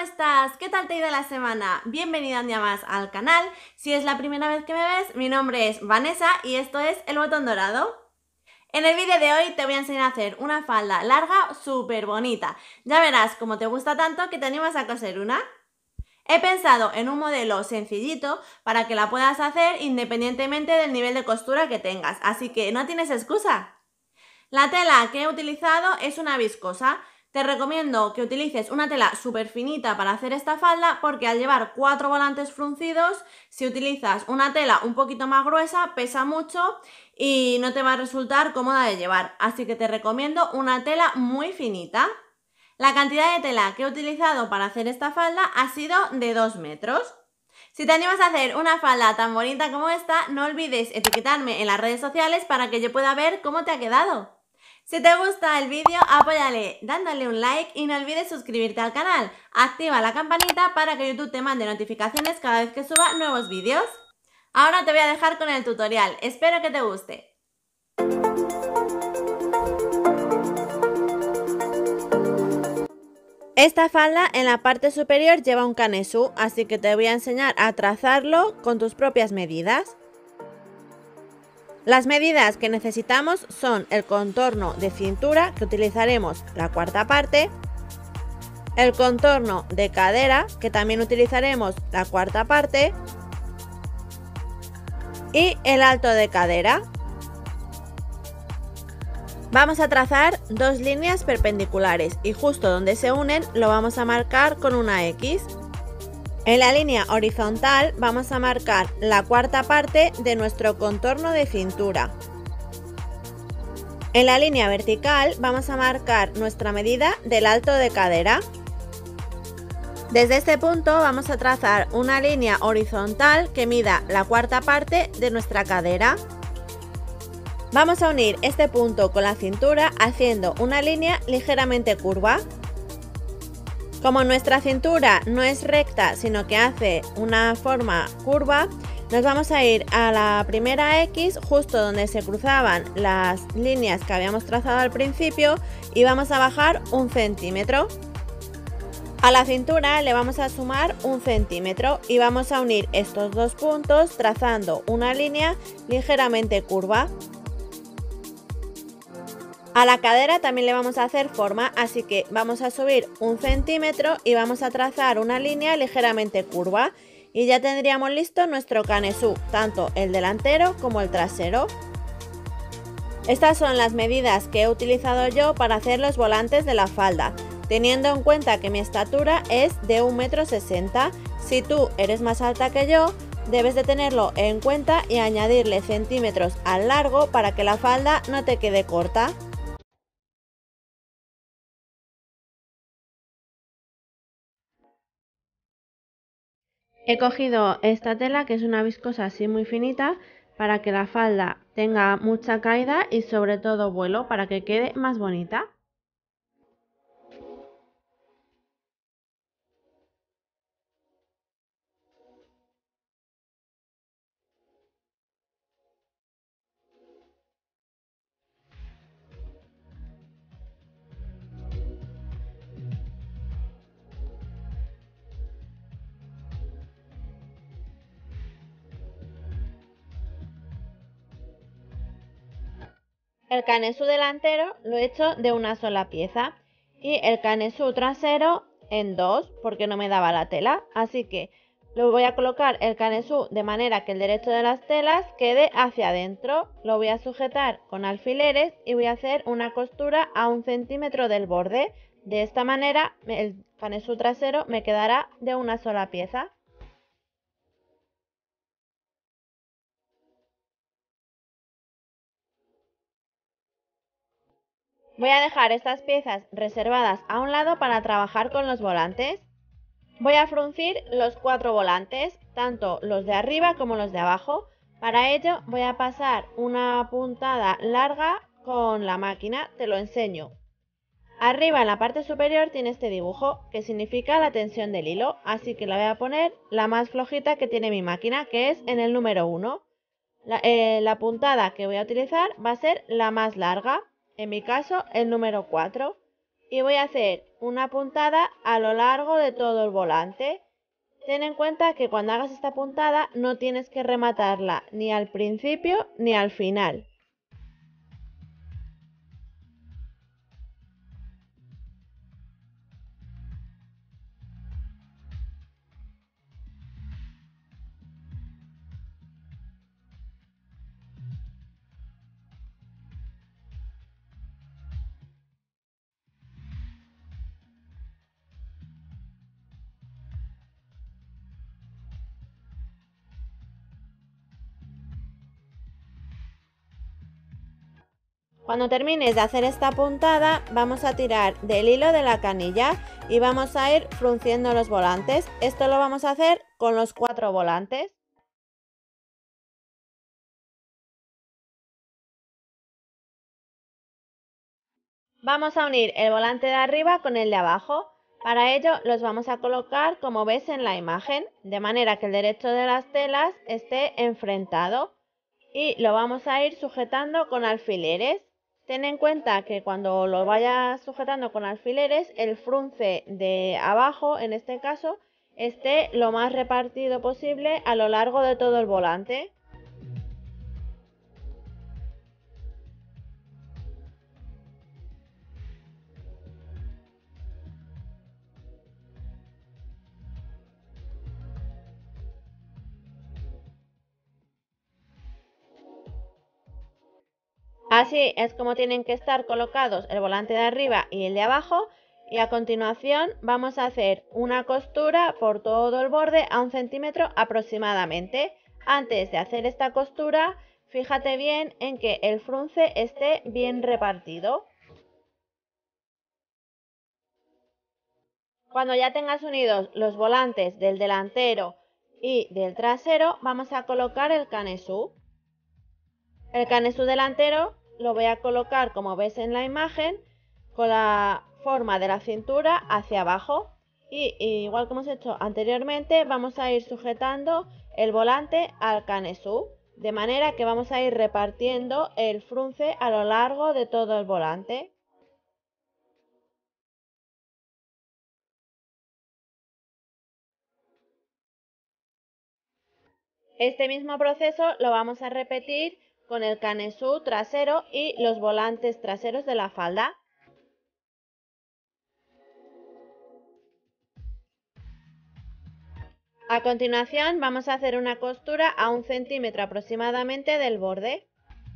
estás? ¿Qué tal te ha ido la semana? Bienvenida un día más al canal. Si es la primera vez que me ves, mi nombre es Vanessa y esto es El Botón Dorado. En el vídeo de hoy te voy a enseñar a hacer una falda larga súper bonita. Ya verás cómo te gusta tanto que te animas a coser una. He pensado en un modelo sencillito para que la puedas hacer independientemente del nivel de costura que tengas, así que no tienes excusa. La tela que he utilizado es una viscosa. Te recomiendo que utilices una tela súper finita para hacer esta falda porque al llevar 4 volantes fruncidos, si utilizas una tela un poquito más gruesa, pesa mucho y no te va a resultar cómoda de llevar. Así que te recomiendo una tela muy finita. La cantidad de tela que he utilizado para hacer esta falda ha sido de 2 metros. Si te animas a hacer una falda tan bonita como esta, no olvides etiquetarme en las redes sociales para que yo pueda ver cómo te ha quedado. Si te gusta el vídeo, apóyale dándole un like y no olvides suscribirte al canal. Activa la campanita para que YouTube te mande notificaciones cada vez que suba nuevos vídeos. Ahora te voy a dejar con el tutorial. Espero que te guste. Esta falda en la parte superior lleva un canesú, así que te voy a enseñar a trazarlo con tus propias medidas. Las medidas que necesitamos son el contorno de cintura, que utilizaremos la cuarta parte, el contorno de cadera, que también utilizaremos la cuarta parte, y el alto de cadera. Vamos a trazar dos líneas perpendiculares y justo donde se unen lo vamos a marcar con una X. En la línea horizontal vamos a marcar la cuarta parte de nuestro contorno de cintura. En la línea vertical vamos a marcar nuestra medida del alto de cadera. Desde este punto vamos a trazar una línea horizontal que mida la cuarta parte de nuestra cadera. Vamos a unir este punto con la cintura haciendo una línea ligeramente curva. Como nuestra cintura no es recta, sino que hace una forma curva, nos vamos a ir a la primera X, justo donde se cruzaban las líneas que habíamos trazado al principio, y vamos a bajar 1 centímetro. A la cintura le vamos a sumar 1 centímetro y vamos a unir estos dos puntos trazando una línea ligeramente curva. A la cadera también le vamos a hacer forma, así que vamos a subir 1 centímetro y vamos a trazar una línea ligeramente curva y ya tendríamos listo nuestro canesú, tanto el delantero como el trasero. Estas son las medidas que he utilizado yo para hacer los volantes de la falda, teniendo en cuenta que mi estatura es de 1,60 m. Si tú eres más alta que yo, debes de tenerlo en cuenta y añadirle centímetros al largo para que la falda no te quede corta. He cogido esta tela, que es una viscosa así muy finita, para que la falda tenga mucha caída y sobre todo vuelo, para que quede más bonita. El canesú delantero lo he hecho de una sola pieza y el canesú trasero en dos, porque no me daba la tela, así que lo voy a colocar el canesú de manera que el derecho de las telas quede hacia adentro. Lo voy a sujetar con alfileres y voy a hacer una costura a 1 centímetro del borde. De esta manera el canesú trasero me quedará de una sola pieza. Voy a dejar estas piezas reservadas a un lado para trabajar con los volantes. Voy a fruncir los 4 volantes, tanto los de arriba como los de abajo. Para ello voy a pasar una puntada larga con la máquina, te lo enseño. Arriba en la parte superior tiene este dibujo que significa la tensión del hilo, así que la voy a poner la más flojita que tiene mi máquina, que es en el número 1. La puntada que voy a utilizar va a ser la más larga, en mi caso el número 4. y voy a hacer una puntada a lo largo de todo el volante. Ten en cuenta que cuando hagas esta puntada no tienes que rematarla ni al principio ni al final. Cuando termines de hacer esta puntada, vamos a tirar del hilo de la canilla y vamos a ir frunciendo los volantes. Esto lo vamos a hacer con los 4 volantes. Vamos a unir el volante de arriba con el de abajo. Para ello los vamos a colocar como ves en la imagen, de manera que el derecho de las telas esté enfrentado. Y lo vamos a ir sujetando con alfileres. Ten en cuenta que cuando lo vayas sujetando con alfileres, el frunce de abajo, en este caso, esté lo más repartido posible a lo largo de todo el volante. Así es como tienen que estar colocados el volante de arriba y el de abajo, y a continuación vamos a hacer una costura por todo el borde a 1 centímetro aproximadamente. Antes de hacer esta costura, fíjate bien en que el frunce esté bien repartido. Cuando ya tengas unidos los volantes del delantero y del trasero, vamos a colocar el canesú. El canesú delantero lo voy a colocar, como ves en la imagen, con la forma de la cintura hacia abajo, y igual que hemos hecho anteriormente, vamos a ir sujetando el volante al canesú, de manera que vamos a ir repartiendo el frunce a lo largo de todo el volante. Este mismo proceso lo vamos a repetir con el canesú trasero y los volantes traseros de la falda. A continuación vamos a hacer una costura a 1 centímetro aproximadamente del borde.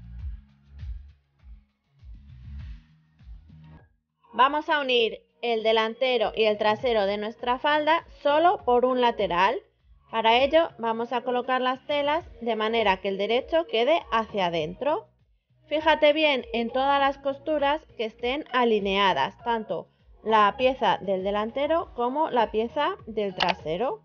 Vamos a unir el delantero y el trasero de nuestra falda solo por un lateral. Para ello vamos a colocar las telas de manera que el derecho quede hacia adentro. Fíjate bien en todas las costuras que estén alineadas, tanto la pieza del delantero como la pieza del trasero.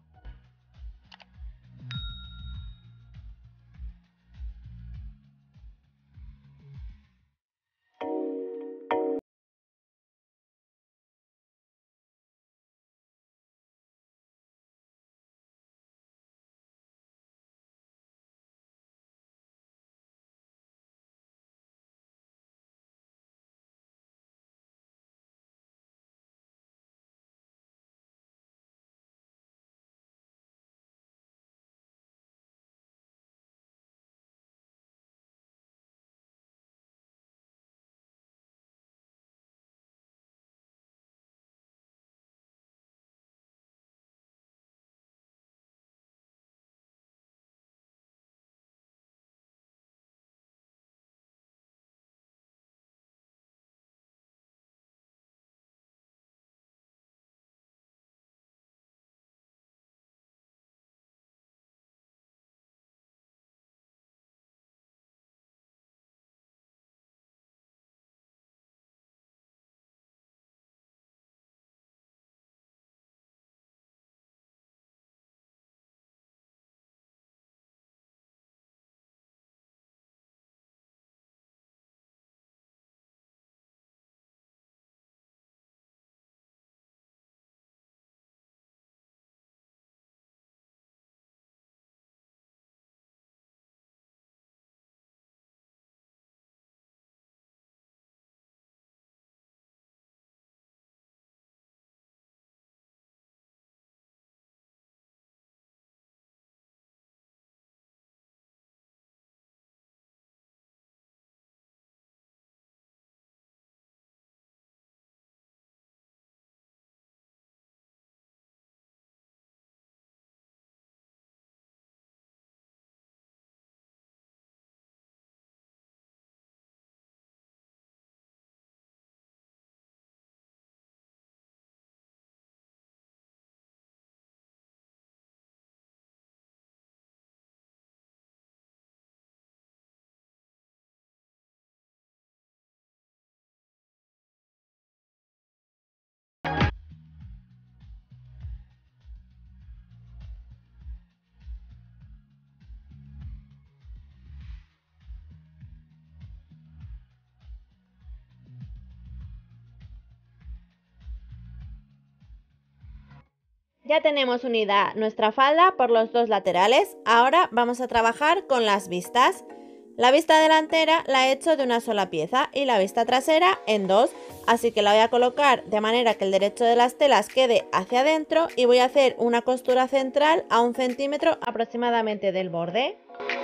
Ya tenemos unida nuestra falda por los dos laterales. Ahora vamos a trabajar con las vistas. La vista delantera la he hecho de una sola pieza y la vista trasera en dos, así que la voy a colocar de manera que el derecho de las telas quede hacia adentro y voy a hacer una costura central a 1 centímetro aproximadamente del borde.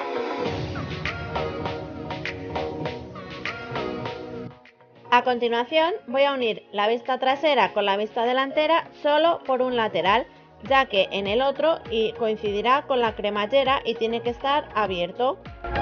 A continuación voy a unir la vista trasera con la vista delantera solo por un lateral, ya que en el otro coincidirá con la cremallera y tiene que estar abierto.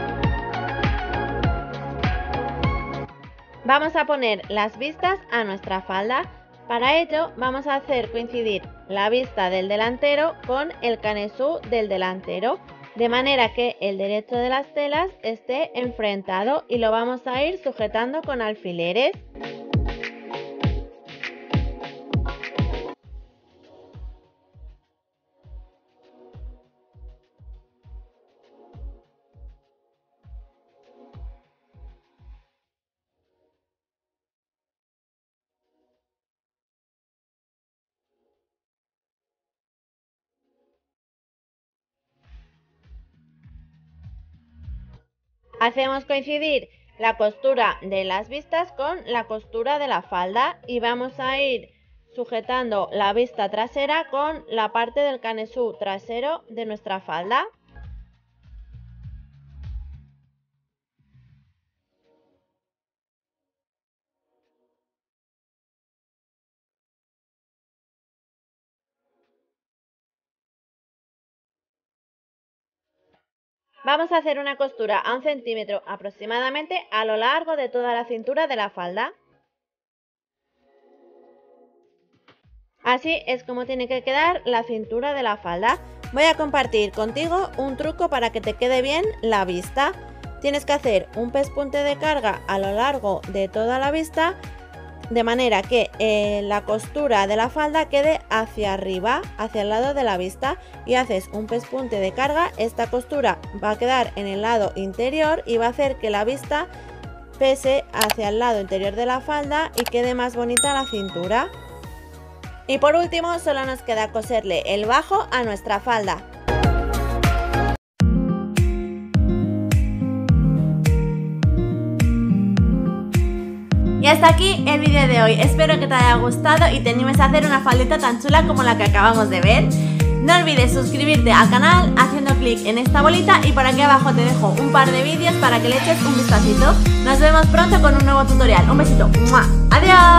Vamos a poner las vistas a nuestra falda. Para ello vamos a hacer coincidir la vista del delantero con el canesú del delantero, de manera que el derecho de las telas esté enfrentado y lo vamos a ir sujetando con alfileres. Hacemos coincidir la costura de las vistas con la costura de la falda y vamos a ir sujetando la vista trasera con la parte del canesú trasero de nuestra falda. Vamos a hacer una costura a 1 centímetro aproximadamente a lo largo de toda la cintura de la falda. Así es como tiene que quedar la cintura de la falda. Voy a compartir contigo un truco para que te quede bien la vista. Tienes que hacer un pespunte de carga a lo largo de toda la vista, de manera que la costura de la falda quede hacia arriba, hacia el lado de la vista, y haces un pespunte de carga. Esta costura va a quedar en el lado interior y va a hacer que la vista pese hacia el lado interior de la falda y quede más bonita la cintura. Y por último solo nos queda coserle el bajo a nuestra falda. Y hasta aquí el vídeo de hoy. Espero que te haya gustado y te animes a hacer una faldita tan chula como la que acabamos de ver. No olvides suscribirte al canal haciendo clic en esta bolita y por aquí abajo te dejo un par de vídeos para que le eches un vistacito. Nos vemos pronto con un nuevo tutorial. Un besito. ¡Mua! ¡Adiós!